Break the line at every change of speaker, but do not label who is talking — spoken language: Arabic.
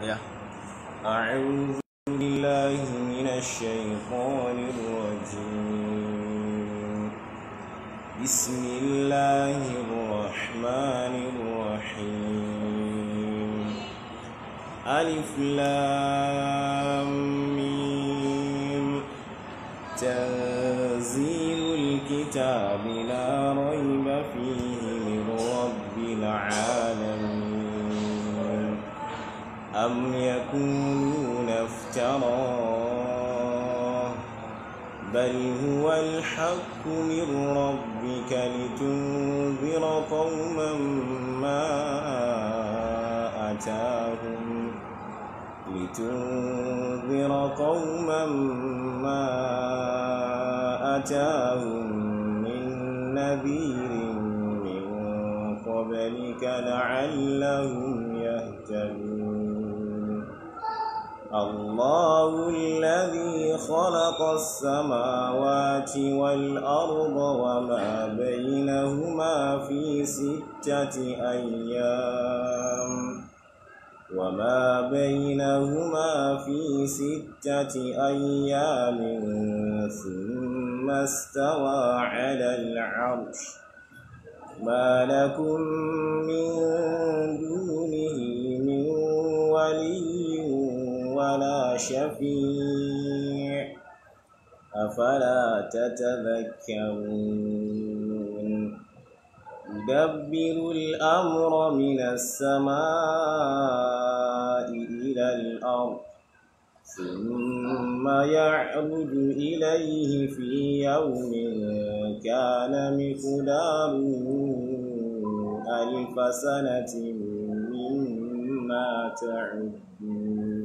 Ya. أعوذ بالله من الشيطان الرجيم. بسم الله الرحمن الرحيم. ألف لام ميم. تنزيل الكتاب لا ريب فيه من رب العالمين. أم يقولون افتراه بل هو الحق من ربك لتنذر قوما ما أتاهم من نذير من قبلك لعلهم يهتدون. الله الذي خلق السماوات والأرض وما بينهما في 6 أيام ثم استوى على العرش. ما لكم من دونه من ولي ولا شفيع أفلا تتذكرون. يدبر الأمر من السماء إلى الأرض ثم يعرج إليه في يوم كان مقداره 1000 سنة مما تعدون.